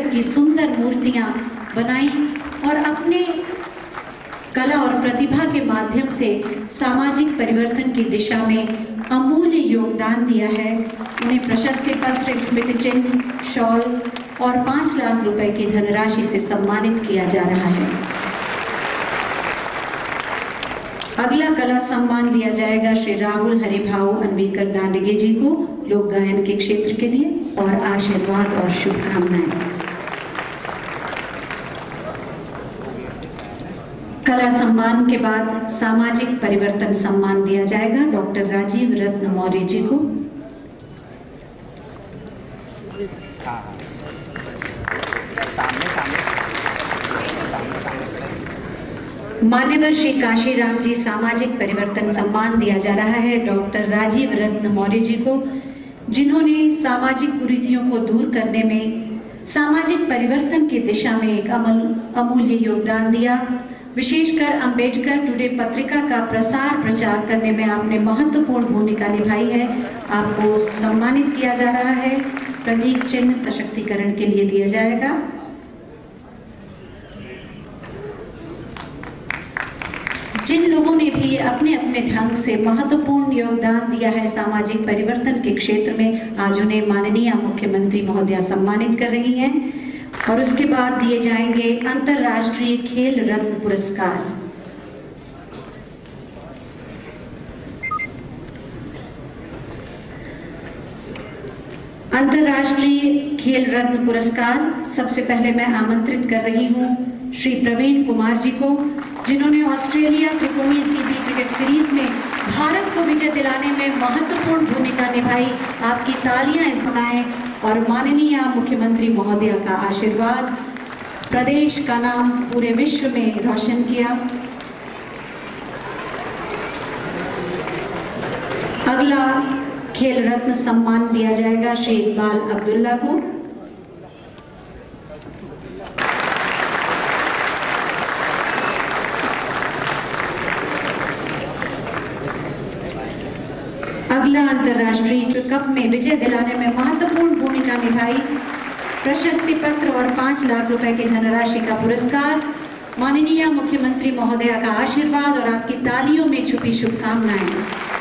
पत्थर की सुंदर मूर्तियां बनाई और अपने कला और प्रतिभा के माध्यम से सामाजिक परिवर्तन की दिशा में अमूल्य योगदान दिया है। उन्हें प्रशस्ति पत्र, स्मृति चिन्ह, शॉल और 5 लाख रुपए की धनराशि से सम्मानित किया जा रहा है। अगला कला सम्मान दिया जाएगा श्री राहुल हरिभाऊ अन्वीकर दांडगे जी को लोक गायन के क्षेत्र के लिए और आशीर्वाद और शुभकामनाएं। कला सम्मान के बाद सामाजिक परिवर्तन सम्मान दिया जाएगा डॉक्टर राजीव रत्न मौर्य जी को। मान्यवर श्री काशीराम जी सामाजिक परिवर्तन सम्मान दिया जा रहा है डॉक्टर राजीव रत्न मौर्य जी को, जिन्होंने सामाजिक कुरीतियों को दूर करने में सामाजिक परिवर्तन की दिशा में एक अमूल्य योगदान दिया। विशेषकर अंबेडकर टुडे पत्रिका का प्रसार प्रचार करने में आपने महत्वपूर्ण भूमिका निभाई है। आपको सम्मानित किया जा रहा है। प्रतीक चिन्ह सशक्तिकरण के लिए दिया जाएगा। जिन लोगों ने भी अपने अपने ढंग से महत्वपूर्ण योगदान दिया है सामाजिक परिवर्तन के क्षेत्र में, आज उन्हें माननीय मुख्यमंत्री महोदया सम्मानित कर रही हैं। और उसके बाद दिए जाएंगे अंतर्राष्ट्रीय खेल रत्न पुरस्कार। अंतर्राष्ट्रीय खेल रत्न पुरस्कार सबसे पहले मैं आमंत्रित कर रही हूं श्री प्रवीण कुमार जी को, जिन्होंने ऑस्ट्रेलिया त्रिकोणीय सीबी क्रिकेट सीरीज में भारत को विजय दिलाने में महत्वपूर्ण भूमिका निभाई। आपकी तालियां इस बनाएं और माननीय मुख्यमंत्री महोदया का आशीर्वाद। प्रदेश का नाम पूरे विश्व में रोशन किया। अगला खेल रत्न सम्मान दिया जाएगा श्री इकबाल अब्दुल्ला को। अगला अंतर्राष्ट्रीय कप में विजय दिलाने में महत्वपूर्ण भूमिका निभाई, प्रशस्ति पत्र और 5 लाख रुपए की धनराशि का पुरस्कार। माननीय मुख्यमंत्री महोदया का आशीर्वाद और आपकी तालियों में छुपी शुभकामनाएं।